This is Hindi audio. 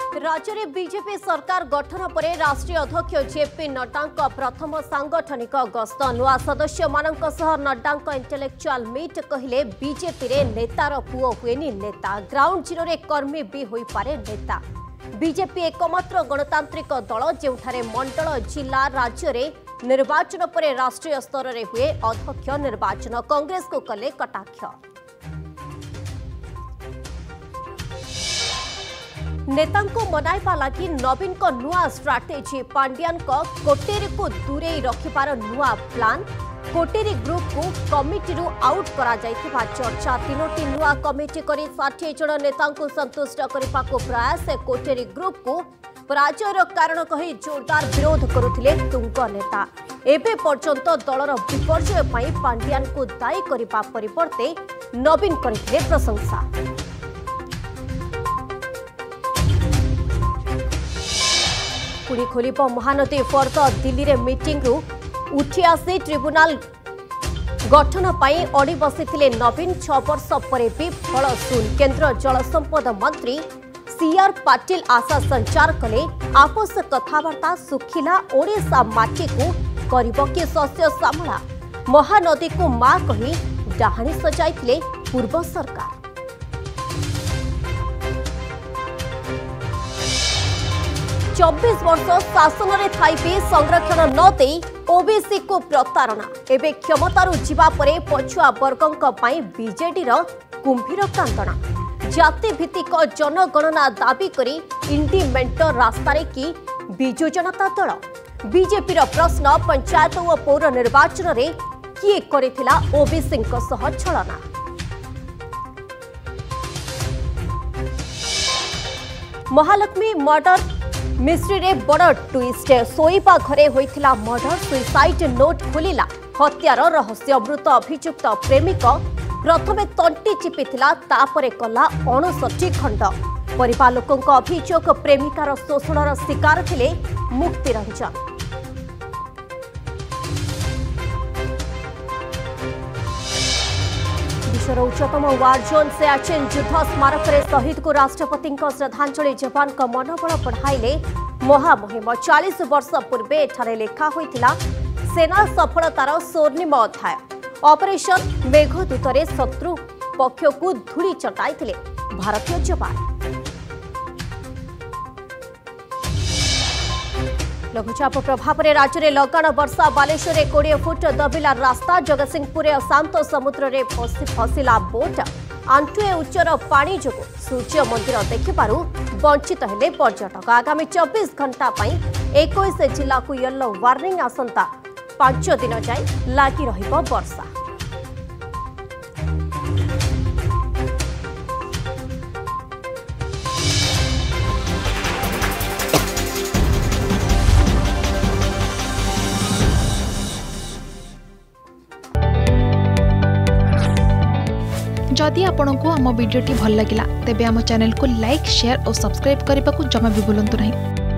राज्य में बीजेपी सरकार गठन पर राष्ट्रीय अध्यक्ष जेपी नड्डा प्रथम सांगठनिक गस्त नुआ सदस्य नड्डा इंटेलेक्चुआल मीट कहले बीजेपी रे नेतार पुओ हुएनी नेता ग्राउंड जीरो रे कर्मी भी होई पारे नेता। बीजेपी एकमात्र गणतांत्रिक दल जेउठारे मंडल जिला राज्य में निर्वाचन पर राष्ट्रीय स्तर में हुए अध्यक्ष निर्वाचन कांग्रेस को कले कटाक्ष। नेता मनाइबा लगी नवीन को नुआ स्ट्राटेजी पांड्यान को कोटेरी को दूरे रखिबार नुआ प्लान कोटेरी ग्रुप को कमिटी आउट करा जाइथिबा चर्चा तीनोटी नुआ कमिटी करी 60 जन नेता को संतुष्ट करने को प्रयास कोटेरी ग्रुप को पराजयर कारण कही जोरदार विरोध करुथिले तुंग नेता एबे पर्यंत दलर विपर्जय पई पांड्यान को दायी करबा परिवर्ते नवीन करथिले प्रशंसा। पुणी खोल महानदी फर्द दिल्ली रे मीटिंग रु उठी आसी ट्रिब्यूनाल गठन पाई अड़ी बसी नवीन 6 वर्ष पर भी फल शून्य। केंद्र जल संपद मंत्री सीआर पाटिल आशा संचार कले आपस कथबार्ता सुखिला ओडिशा माटी को करिब कि शस्य श्यामला महानदी को मां कही डाहाणी सजाइथिले पूर्व सरकार। चौबीस वर्ष शासन में थाई भी संरक्षण न दे ओबीसी को प्रतारणा एवं क्षमतार जीवा परे पछुआ वर्गों बीजेडी कुंभीर कांदना जाति भित्तिक जनगणना दाबी करी इंडी मेंट रास्तारे की बिजु जनता दल। बीजेपी प्रश्न पंचायत और पौर निर्वाचन में किए करिथिला ओबीसी सह छलना। महालक्ष्मी मर्डर मिस्ट्री रे बड़ ट्विस्ट सोईबा घरे होइथिला मर्डर सुइसाइड नोट खोलिला हत्यार रहस्य मृत अभियुक्त प्रेमिक प्रथमे तंटी चिपिथिला तापरे कला 59 खंड परिवार लोकंक अभियोग प्रेमिकार शोषणर शिकार थिले मुक्ति रंजन। विश्वर उच्चतम वार जोन सियाचिन युद्ध स्मारक रे शहीद को राष्ट्रपति श्रद्धांजलि जवान का मनोबल बढ़ाइले महामहिम 40 वर्ष पूर्वे एठारे लेखा होइथिला सेना सफलतार स्वर्णिम अध्याय ऑपरेशन मेघदूत रे शत्रु पक्ष को धूली चटाइथिले भारतीय जवान। लघुचाप प्रभाव में राज्य में लगाण वर्षा बालेश्वर 20 फुट दबिला रास्ता जगतसिंहपुर अशांत समुद्र में फसिला बोट आंठुए उच्चर पानी जो सूर्य मंदिर देखिबारु वंचित हेले पर्यटक। आगामी 24 घंटा 21 जिला को येलो वार्निंग आसंता 5 दिन जाए लगी रहिबो वर्षा। जदि आपंक आम भिडी भल लगा तेब आम चैनल को लाइक शेयर और सब्सक्राइब करने को जमा भी भूलु नहीं।